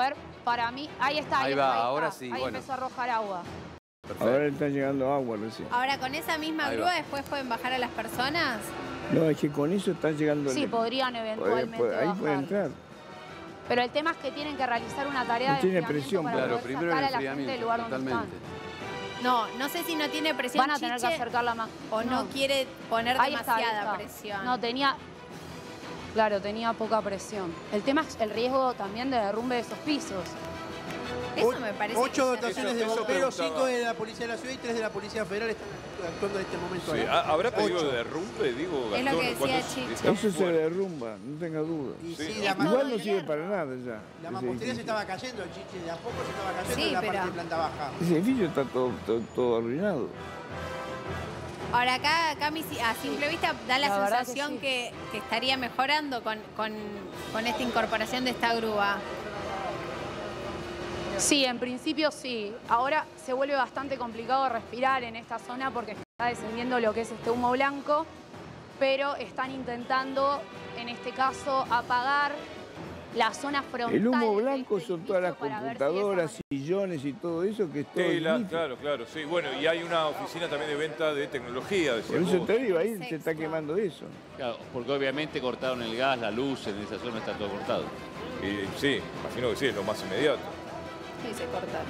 Speaker 1: para mí, ahí está.
Speaker 6: Ahí va,
Speaker 1: está,
Speaker 6: ahora sí,
Speaker 1: Ahí
Speaker 6: bueno.
Speaker 1: empezó a arrojar agua.
Speaker 6: Perfecto.
Speaker 4: Ahora está llegando agua recién.
Speaker 3: Ahora, ¿con esa misma
Speaker 6: Ahí
Speaker 3: grúa
Speaker 6: va.
Speaker 3: después pueden bajar a las personas?
Speaker 4: No, es que con eso está llegando...
Speaker 1: Sí, podrían eventualmente
Speaker 4: Ahí
Speaker 1: bajar.
Speaker 4: puede entrar.
Speaker 1: Pero el tema es que tienen que realizar una tarea
Speaker 4: No
Speaker 1: de
Speaker 4: tiene
Speaker 1: enfriamiento
Speaker 4: presión,
Speaker 1: para
Speaker 6: Claro,
Speaker 1: poder
Speaker 6: primero
Speaker 1: sacar
Speaker 6: el
Speaker 1: a la gente del
Speaker 6: enfriamiento,
Speaker 1: lugar donde
Speaker 6: totalmente.
Speaker 1: están.
Speaker 3: No sé si no tiene presión,
Speaker 1: Van a tener que
Speaker 3: Chiche,
Speaker 1: acercarla más.
Speaker 3: o no quiere poner
Speaker 1: Ahí está, ahí
Speaker 3: demasiada
Speaker 1: está.
Speaker 3: presión.
Speaker 1: No, tenía... Claro, tenía poca presión. El tema es el riesgo también de derrumbe de esos pisos.
Speaker 3: Eso me parece
Speaker 8: 8
Speaker 3: que ya-
Speaker 8: dotaciones de
Speaker 2: Eso
Speaker 8: bomberos,
Speaker 2: preguntaba.
Speaker 8: 5 de la Policía de la Ciudad y 3 de la Policía Federal están actuando en este momento.
Speaker 2: Sí,
Speaker 8: ahí.
Speaker 2: ¿habrá peligro
Speaker 8: 8.
Speaker 2: de derrumbe? Digo,
Speaker 3: Es lo que
Speaker 2: Gastón,
Speaker 3: decía
Speaker 2: cuando es
Speaker 3: Chiche.
Speaker 2: tan
Speaker 4: Eso se
Speaker 2: fuerte.
Speaker 4: derrumba, no tenga duda.
Speaker 8: Y
Speaker 2: Sí.
Speaker 8: sí,
Speaker 3: Es
Speaker 8: la,
Speaker 3: todo
Speaker 4: Igual no sirve
Speaker 3: hierro.
Speaker 4: para nada ya.
Speaker 8: la
Speaker 4: ese
Speaker 8: mampostería se
Speaker 4: edificio.
Speaker 8: estaba cayendo, Chiche, de a poco se estaba cayendo
Speaker 3: Sí,
Speaker 8: en la
Speaker 3: pero-
Speaker 8: parte de planta baja.
Speaker 4: Ese edificio está todo arruinado.
Speaker 3: Ahora acá, Cami, a simple vista da la,
Speaker 1: La verdad que
Speaker 3: sensación
Speaker 1: sí.
Speaker 3: que estaría mejorando con esta incorporación de esta grúa.
Speaker 1: Sí, en principio sí. Ahora se vuelve bastante complicado respirar en esta zona porque está descendiendo lo que es este humo blanco, pero están intentando, en este caso, apagar la zona frontal.
Speaker 4: El humo
Speaker 1: de
Speaker 4: blanco
Speaker 1: este
Speaker 4: son todas las
Speaker 1: edificio para ver si de
Speaker 4: computadoras,
Speaker 1: esa
Speaker 4: sillones y todo eso que es todo
Speaker 2: Sí,
Speaker 4: nítido.
Speaker 2: claro, claro, sí. Bueno, y hay una oficina también de venta de tecnología, decía
Speaker 4: Por eso
Speaker 2: vos.
Speaker 4: te digo, ahí se
Speaker 3: Sexto.
Speaker 4: está quemando eso.
Speaker 7: Claro, porque obviamente cortaron el gas, la luz, en esa zona está todo cortado.
Speaker 2: Y sí, imagino que sí, es lo más inmediato.
Speaker 3: Sí, se cortaron.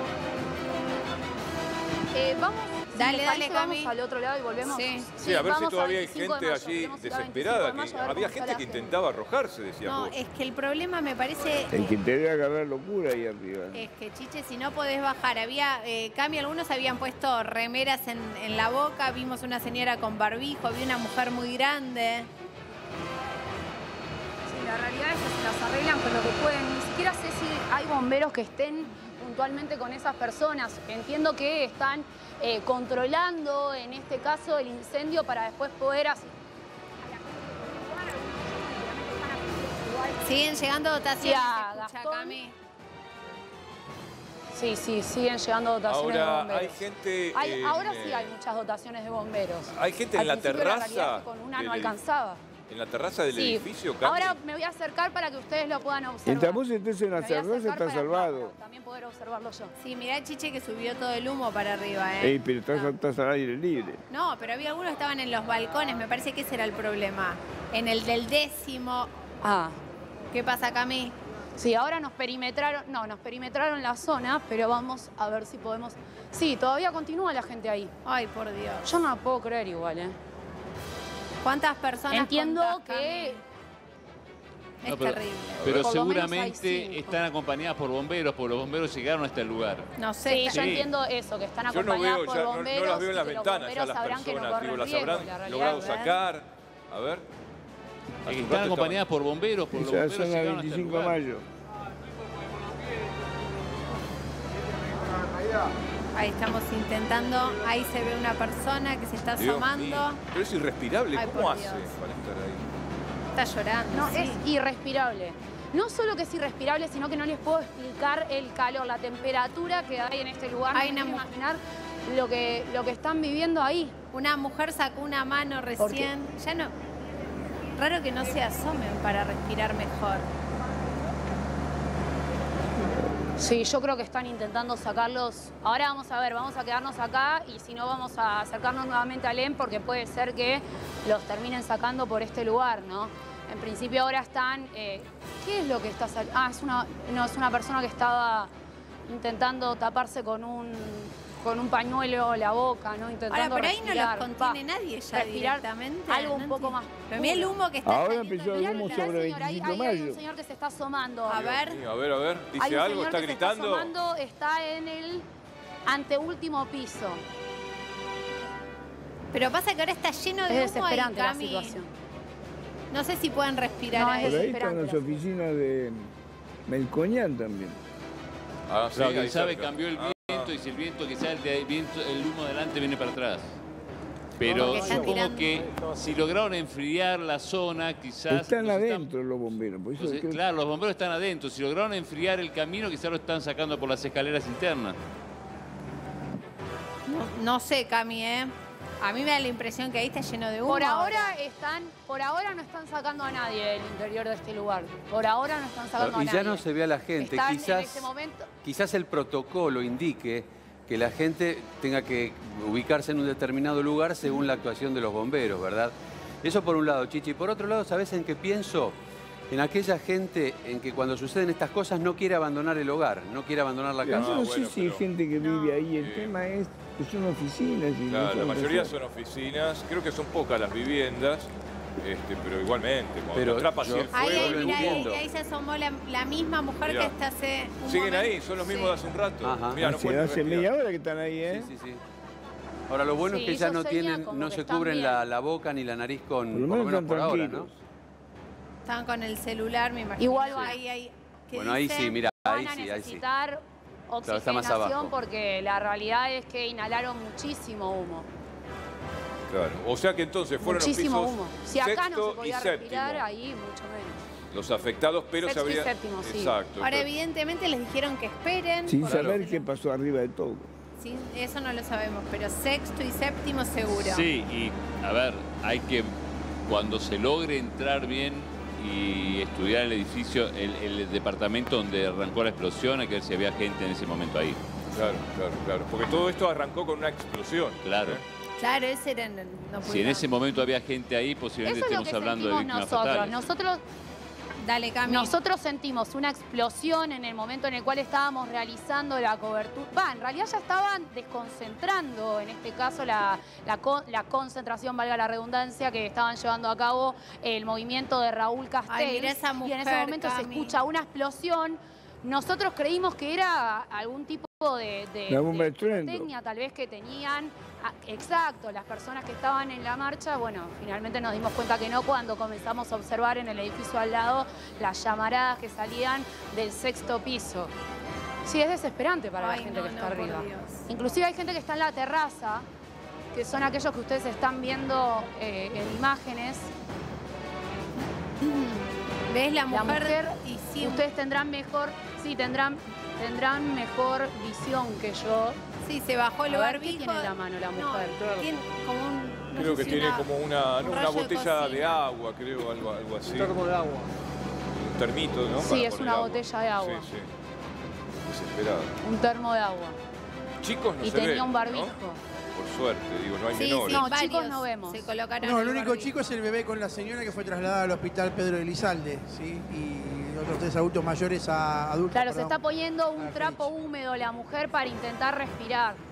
Speaker 1: Vamos,
Speaker 3: Dale,
Speaker 1: si les
Speaker 3: dale,
Speaker 1: parece, vamos
Speaker 3: Cami.
Speaker 1: al otro lado y volvemos.
Speaker 3: Sí.
Speaker 2: Sí, a ver si
Speaker 1: vamos
Speaker 2: todavía hay
Speaker 1: 25 de
Speaker 2: gente
Speaker 1: mayo,
Speaker 2: allí
Speaker 1: queremos ir a 25
Speaker 2: desesperada.
Speaker 1: de mayo, a ver
Speaker 2: Había
Speaker 1: cómo está
Speaker 2: gente
Speaker 1: la
Speaker 2: que intentaba arrojarse, decía
Speaker 3: No,
Speaker 2: vos.
Speaker 3: es que el problema me parece
Speaker 4: El que te debe agarrar locura ahí arriba.
Speaker 3: es que, Chiche, si no podés bajar, Cami, algunos habían puesto remeras en la boca, vimos una señora con barbijo, vi una mujer muy grande.
Speaker 1: Sí, la realidad es que se las arreglan con lo que pueden. Ni siquiera sé si hay bomberos que estén puntualmente con esas personas. Entiendo que están controlando, en este caso, el incendio para después poder asistir.
Speaker 3: Siguen llegando dotaciones,
Speaker 1: Ya,
Speaker 3: se escucha,
Speaker 1: Gastón.
Speaker 3: Cami.
Speaker 1: Sí, siguen llegando dotaciones de
Speaker 2: Ahora
Speaker 1: bomberos.
Speaker 2: hay gente.
Speaker 1: Ahora sí hay muchas dotaciones de bomberos.
Speaker 2: Hay gente en
Speaker 1: Al
Speaker 2: la
Speaker 1: principio realidad
Speaker 2: terraza.
Speaker 1: es que con una
Speaker 2: del
Speaker 1: no
Speaker 2: edif-
Speaker 1: alcanzaba.
Speaker 2: En la terraza del
Speaker 1: Sí.
Speaker 2: edificio, Cami.
Speaker 1: Ahora me voy a acercar para que ustedes lo puedan observar.
Speaker 4: Mientras vos estés en la
Speaker 1: Me voy a
Speaker 4: terraza
Speaker 1: acercar
Speaker 4: estás
Speaker 1: para
Speaker 4: salvado.
Speaker 1: también poder observarlo yo.
Speaker 3: Sí, mirá, Chiche, que subió todo el humo para arriba, ¿eh?
Speaker 4: Ey, pero estás al aire libre.
Speaker 3: No, pero había algunos que estaban en los balcones, me parece que ese era el problema. En el del 10º.
Speaker 1: Ah,
Speaker 3: ¿Qué pasa, Cami?
Speaker 1: sí, ahora nos perimetraron la zona, pero vamos a ver si podemos... Sí, todavía continúa la gente ahí.
Speaker 3: Ay, por Dios.
Speaker 1: Yo no lo puedo creer igual, ¿eh?
Speaker 3: ¿Cuántas personas
Speaker 1: Entiendo
Speaker 3: contás,
Speaker 1: que...
Speaker 3: Cami?
Speaker 7: No,
Speaker 3: Es
Speaker 7: pero-
Speaker 3: terrible.
Speaker 7: Pero
Speaker 1: Por lo menos hay
Speaker 7: seguramente
Speaker 1: 5.
Speaker 7: están acompañadas por bomberos, porque los bomberos llegaron a este lugar.
Speaker 3: No sé.
Speaker 1: Sí, yo
Speaker 7: Sí.
Speaker 1: entiendo eso, que están
Speaker 2: Yo no
Speaker 1: acompañadas
Speaker 2: veo,
Speaker 1: por
Speaker 2: ya, no
Speaker 1: bomberos.
Speaker 2: las veo en las
Speaker 1: y que los
Speaker 2: ventanas, ya
Speaker 1: bomberos
Speaker 2: las
Speaker 1: sabrán que no
Speaker 2: personas,
Speaker 1: corren
Speaker 2: digo, las
Speaker 1: riesgo,
Speaker 2: habrán
Speaker 1: la realidad,
Speaker 2: logrado
Speaker 1: ¿verdad?
Speaker 2: sacar. A ver.
Speaker 7: Es que
Speaker 2: Hace un
Speaker 7: están
Speaker 2: rato
Speaker 7: acompañadas por bomberos, porque los
Speaker 4: Ya
Speaker 7: bomberos
Speaker 4: son las
Speaker 7: llegaron hasta el
Speaker 4: 25 de
Speaker 7: lugar.
Speaker 4: mayo.
Speaker 3: Ahí estamos intentando. Ahí se ve una persona que se está
Speaker 2: Dios
Speaker 3: asomando.
Speaker 2: mío. Pero es irrespirable.
Speaker 3: Ay,
Speaker 2: ¿Cómo
Speaker 3: por
Speaker 2: hace
Speaker 3: Dios.
Speaker 2: para estar ahí?
Speaker 3: Está llorando.
Speaker 1: No,
Speaker 3: sí.
Speaker 1: es irrespirable. No solo que es irrespirable, sino que no les puedo explicar el calor, la temperatura que hay en este lugar.
Speaker 3: Hay
Speaker 1: No
Speaker 3: una
Speaker 1: puedo imaginar lo que están viviendo ahí.
Speaker 3: Una mujer sacó una mano
Speaker 1: ¿Por qué?
Speaker 3: recién. Ya no. Raro que no se asomen para respirar mejor.
Speaker 1: Sí, yo creo que están intentando sacarlos. Ahora vamos a ver, vamos a quedarnos acá y si no vamos a acercarnos nuevamente a LEM porque puede ser que los terminen sacando por este lugar, ¿no? En principio ahora están... ¿Qué es lo que está saliendo? Ah, es una persona que estaba intentando taparse con un pañuelo la boca, ¿no? Intentando
Speaker 3: Ahora, pero ahí no los
Speaker 1: respirar.
Speaker 3: contiene
Speaker 1: Va,
Speaker 3: nadie ya
Speaker 1: respirar
Speaker 3: directamente.
Speaker 1: algo
Speaker 3: no
Speaker 1: un poco
Speaker 3: entiendo.
Speaker 1: más
Speaker 3: Pero mira el
Speaker 1: puro.
Speaker 3: humo que está
Speaker 4: Ahora
Speaker 3: saliendo
Speaker 4: empezó
Speaker 3: del
Speaker 4: el humo
Speaker 3: lugar.
Speaker 4: sobre
Speaker 1: Señor, ahí
Speaker 4: 25 de
Speaker 1: hay un
Speaker 4: mayo.
Speaker 1: señor que se está asomando.
Speaker 3: A ver.
Speaker 2: Sí, a ver.
Speaker 1: Hay
Speaker 2: Dice
Speaker 1: un
Speaker 2: algo,
Speaker 1: señor
Speaker 2: está
Speaker 1: que
Speaker 2: gritando.
Speaker 1: Se está asomando, está en el anteúltimo piso.
Speaker 3: Pero pasa que ahora está lleno de
Speaker 1: Es
Speaker 3: humo ahí,
Speaker 1: desesperante la
Speaker 3: Cami.
Speaker 1: situación.
Speaker 3: No sé si pueden respirar
Speaker 1: No,
Speaker 3: ahí.
Speaker 4: Por ahí
Speaker 1: desesperante
Speaker 4: están las
Speaker 1: la
Speaker 4: oficinas de Melcoñán también.
Speaker 2: Ah, sí,
Speaker 7: Claro,
Speaker 2: ahí
Speaker 7: quién sabe,
Speaker 2: cerca.
Speaker 7: cambió el
Speaker 2: Ah.
Speaker 7: viento y si el viento que sale de viento, el humo delante viene para atrás. Pero
Speaker 3: Porque están
Speaker 7: supongo
Speaker 3: tirando.
Speaker 7: que si lograron enfriar la zona, quizás...
Speaker 4: Están
Speaker 7: los
Speaker 4: adentro los bomberos. Por eso
Speaker 7: entonces,
Speaker 4: creo-
Speaker 7: claro, los bomberos están adentro. Si lograron enfriar el camino, quizás lo están sacando por las escaleras internas.
Speaker 3: No sé, Cami, ¿eh? A mí me da la impresión que ahí está lleno de humo.
Speaker 1: Por ahora no están sacando a nadie del interior de este lugar. Por ahora no están sacando a nadie.
Speaker 6: Y ya no se ve a la gente.
Speaker 1: Están en este momento...
Speaker 6: Quizás el protocolo indique que la gente tenga que ubicarse en un determinado lugar según la actuación de los bomberos, ¿verdad? Eso por un lado, Chichi. Por otro lado, ¿sabés en qué pienso? En aquella gente en que cuando suceden estas cosas no quiere abandonar el hogar, no quiere abandonar la casa.
Speaker 4: Yo no sé si hay gente que vive ahí. El tema es que son oficinas. Y
Speaker 2: Claro,
Speaker 4: no
Speaker 2: la
Speaker 4: son
Speaker 2: mayoría
Speaker 4: personas.
Speaker 2: son oficinas. Creo que son pocas las viviendas. Pero igualmente, cuando atrapa así el fuego...
Speaker 3: Ahí se asomó la misma mujer
Speaker 2: Mirá.
Speaker 3: que está hace un
Speaker 2: Siguen
Speaker 3: momento.
Speaker 2: son los mismos de hace un rato.
Speaker 6: Ajá.
Speaker 2: Mirá, no pueden
Speaker 4: Hace
Speaker 2: respirar.
Speaker 4: media hora que están ahí, ¿eh?
Speaker 6: Sí, sí, sí. Ahora, lo bueno es que ya
Speaker 1: hizo
Speaker 6: no
Speaker 1: seña
Speaker 6: tienen,
Speaker 1: como
Speaker 6: no
Speaker 1: que
Speaker 6: se
Speaker 1: están
Speaker 6: cubren
Speaker 1: bien.
Speaker 6: la boca ni la nariz con,
Speaker 4: Por lo
Speaker 6: por lo
Speaker 4: menos
Speaker 6: menos
Speaker 4: están
Speaker 6: por ahora, ¿no?
Speaker 4: tranquilos.
Speaker 3: Estaban con el celular, me imagino.
Speaker 1: Igual
Speaker 3: ¿qué
Speaker 6: Bueno, ahí
Speaker 3: dicen?
Speaker 6: sí, mira, ahí
Speaker 1: van a
Speaker 6: sí, ahí sí.
Speaker 1: necesitar
Speaker 6: Claro, está más abajo.
Speaker 1: oxigenación porque la realidad es que inhalaron muchísimo humo.
Speaker 2: Claro. O sea que entonces fueron
Speaker 1: Muchísimo
Speaker 2: los pisos
Speaker 1: humo. Si acá no
Speaker 2: sexto
Speaker 1: se podía
Speaker 2: y séptimo.
Speaker 1: respirar, ahí mucho menos.
Speaker 2: Los afectados, pero
Speaker 1: Sexto y
Speaker 2: se habría...
Speaker 1: séptimo, sí.
Speaker 2: Exacto.
Speaker 3: Ahora,
Speaker 2: pero-
Speaker 3: evidentemente, les dijeron que esperen.
Speaker 4: Sin
Speaker 3: porque
Speaker 4: saber
Speaker 3: si
Speaker 4: qué
Speaker 3: no-
Speaker 4: pasó arriba de todo.
Speaker 3: Sí, eso no lo sabemos, pero sexto y séptimo seguro.
Speaker 7: Sí, y a ver, hay que, cuando se logre entrar bien y estudiar el edificio, el departamento donde arrancó la explosión, hay que ver si había gente en ese momento ahí.
Speaker 2: Claro, claro, claro. Porque todo esto arrancó con una explosión.
Speaker 7: Claro.
Speaker 3: Claro, ese era... No
Speaker 7: Si en
Speaker 3: pudieron.
Speaker 7: ese momento había gente ahí,
Speaker 1: Eso
Speaker 7: posiblemente
Speaker 1: es lo
Speaker 7: estemos
Speaker 1: que
Speaker 7: hablando de
Speaker 1: sentimos
Speaker 7: víctimas fatales.
Speaker 1: nosotros.
Speaker 3: Dale, Cami.
Speaker 1: Nosotros sentimos una explosión en el momento en el cual estábamos realizando la cobertura. En realidad ya estaban desconcentrando, en este caso, la concentración, valga la redundancia, que estaban llevando a cabo el movimiento de Raúl Castells.
Speaker 3: Ay, mirá esa
Speaker 1: y en ese
Speaker 3: mujer,
Speaker 1: momento se
Speaker 3: Cami.
Speaker 1: escucha una explosión. Nosotros creímos que era algún tipo de
Speaker 4: La bomba de estruendo.
Speaker 1: pirotecnia, tal vez que tenían. Exacto, las personas que estaban en la marcha, bueno, finalmente nos dimos cuenta que no cuando comenzamos a observar en el edificio al lado las llamaradas que salían del sexto piso. Sí, es desesperante para la
Speaker 3: Ay,
Speaker 1: gente
Speaker 3: no,
Speaker 1: que está
Speaker 3: no, por
Speaker 1: arriba.
Speaker 3: Dios.
Speaker 1: Inclusive hay gente que está en la terraza, que son aquellos que ustedes están viendo en imágenes.
Speaker 3: ¿Ves la
Speaker 1: La
Speaker 3: mujer?
Speaker 1: mujer,
Speaker 3: Y sí,
Speaker 1: ustedes tendrán mejor visión que yo.
Speaker 3: sí, se bajó el
Speaker 1: A ver, ¿qué
Speaker 3: barbijo.
Speaker 1: tiene en la mano la
Speaker 3: No,
Speaker 1: mujer?
Speaker 3: tiene como un... no
Speaker 2: Creo
Speaker 3: sé
Speaker 2: que
Speaker 3: si
Speaker 2: tiene como una
Speaker 3: un rollo de
Speaker 2: botella de
Speaker 3: cocina.
Speaker 2: agua, creo, algo así.
Speaker 8: de agua.
Speaker 2: Un termito, ¿no?
Speaker 1: Sí,
Speaker 2: Para
Speaker 1: es
Speaker 2: poner
Speaker 1: una
Speaker 2: agua.
Speaker 1: botella de agua.
Speaker 2: Sí, sí. Desesperado.
Speaker 1: Un termo de agua.
Speaker 2: Chicos no
Speaker 1: Y
Speaker 2: se
Speaker 1: tenía
Speaker 2: ven,
Speaker 1: un barbijo.
Speaker 2: ¿no? Por suerte, digo, no hay
Speaker 3: Sí,
Speaker 2: menores.
Speaker 3: sí,
Speaker 1: No, chicos
Speaker 3: varios
Speaker 1: no vemos.
Speaker 3: se colocaron
Speaker 8: No, el
Speaker 3: el
Speaker 8: único
Speaker 3: barbijo.
Speaker 8: chico es el bebé con la señora que fue trasladada al hospital Pedro Elizalde, ¿sí? Y otros 3 adultos mayores a adultos.
Speaker 1: Claro, se
Speaker 8: perdón.
Speaker 1: está poniendo un
Speaker 8: Ah,
Speaker 1: trapo
Speaker 8: Félix.
Speaker 1: húmedo la mujer para intentar respirar.